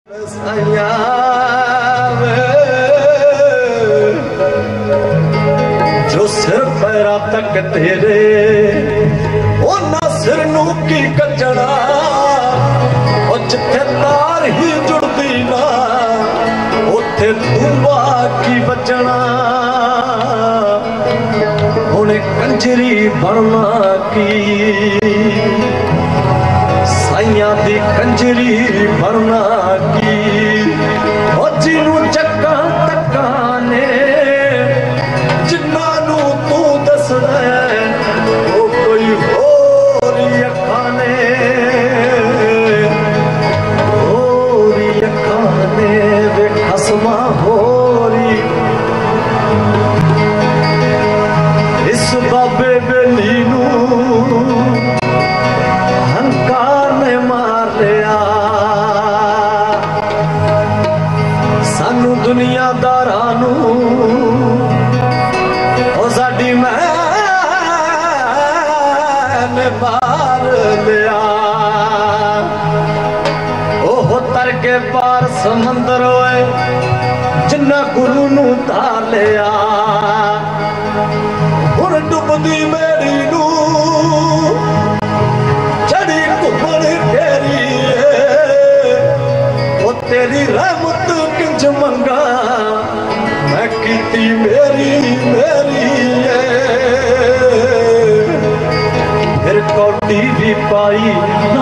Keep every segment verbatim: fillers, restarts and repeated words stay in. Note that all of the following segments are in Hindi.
जो सिर पैरा तक तेरे ओना सिर नू की कचड़ा जिथे तार ही जुड़दी ना उथे तू बाकी बचना हुणे कंजरी बनना की साइयां दी कंजरी बनना की जिनू चक्का तक्का ने जिन्ना नू तू दसदा ओ कोई होर अखां ने होर अखां ने वे खसमा होरी इस बाबे बेली नू हंकार ने मार लिया सानू दुनियादारां नू ओ साडी मैन मार लिया ओह तर के पार समंदर होए जिन्ना गुरु नू तार लिया हुण डुबदी मेरी नू चढ़ी घुमण तेरी ओ तेरी रहमत किंज मंगा मैं कीती मेरी मेरी फिर कौटी भी पाई ना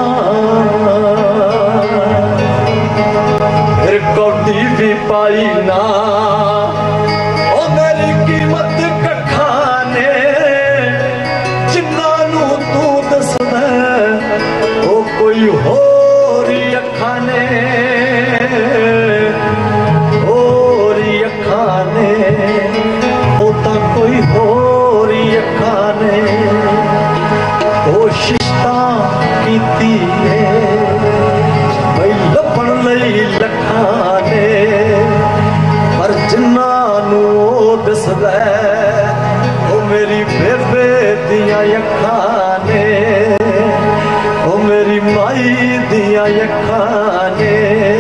फिर कौटी भी पाई ना ओ मेरी कीमत कखा ने जिन्ना नू तू दसदा ओ कोई होर अखां ने होर अखां ने ओ तां कोई होर अखां ने कोशिश तां कीती है बई लभण लई लखां ने पर जिन्ना नू दसदा ओ मेरी बेबे दियां अखां ने ओ मेरी माई दियां अखां ने।